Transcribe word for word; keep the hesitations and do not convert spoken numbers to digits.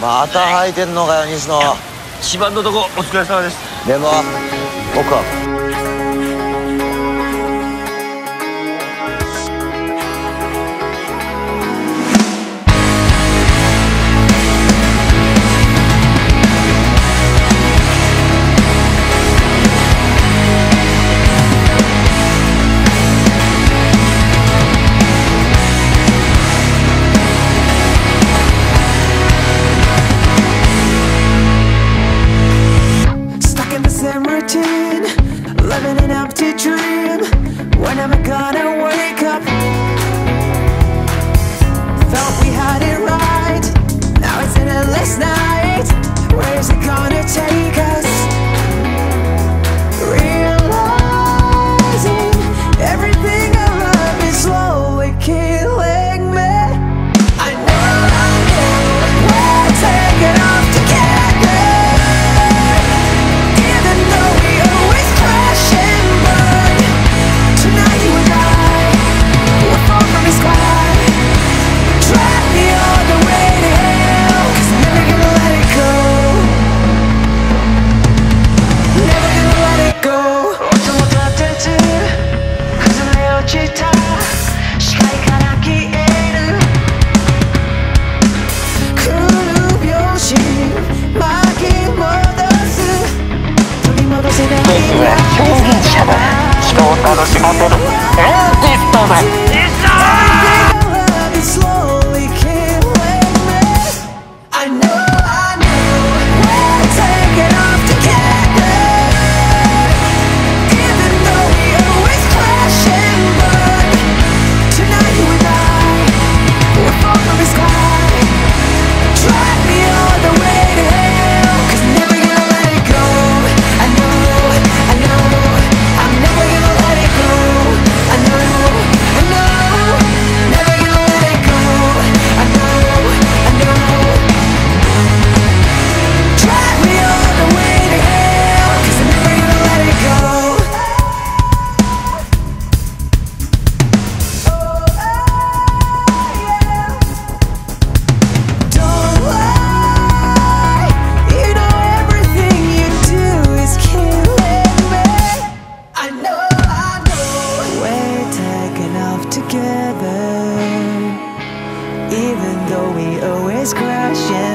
また履いてんのかよ、西野。 一番のとこお疲れ様です。 でも僕は routine, living an empty dream. When am I gonna wake up? Thought we had it right, now it's an endless night. Where is it gonna take us? Realizing everything I love is slowly killing me. I know, I know, we're taking off together. Even though we always crash.